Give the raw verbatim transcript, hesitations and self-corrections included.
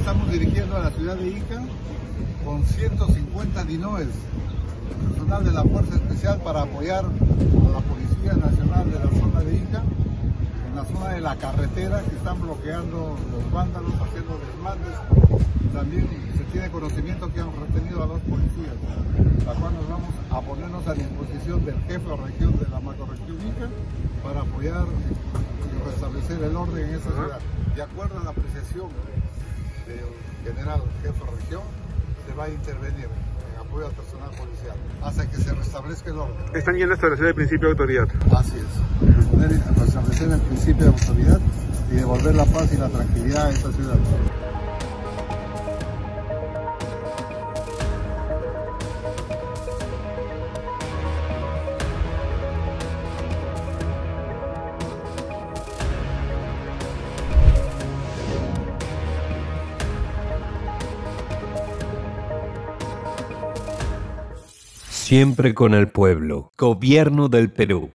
estamos dirigiendo a la ciudad de Ica con ciento cincuenta dinoes, personal de la Fuerza Especial para apoyar a la Policía Nacional de la zona de Ica, en la zona de la carretera que están bloqueando los vándalos, haciendo desmandes. También se tiene conocimiento que han retenido a dos policías, la cual nos vamos a ponernos a disposición del jefe o región de la macrorregión Ica para apoyar y restablecer el orden en esa ciudad. De acuerdo a la apreciación del general jefe de región, se va a intervenir en apoyo al personal policial hasta que se restablezca el orden. Están yendo a establecer el principio de autoridad. Así es, poder restablecer el principio de autoridad y devolver la paz y la tranquilidad a esta ciudad. Siempre con el pueblo. Gobierno del Perú.